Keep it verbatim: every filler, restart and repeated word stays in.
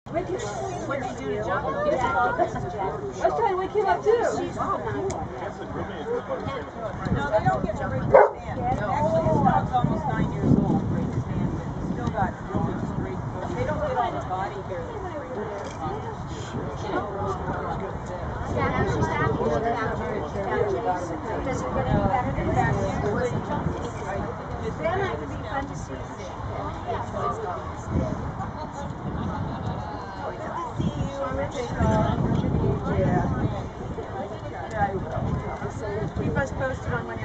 What did you do to John? I was trying to wake him up too. No, they don't get to break his stand. Actually, his dog's almost nine years old, break his stand, but he's still got really straight foot. They don't get all the body hair that break his stand. Yeah, I was just asking you about boundaries. Does it get any better than that? Then that would be fun to see. Keep us posted on when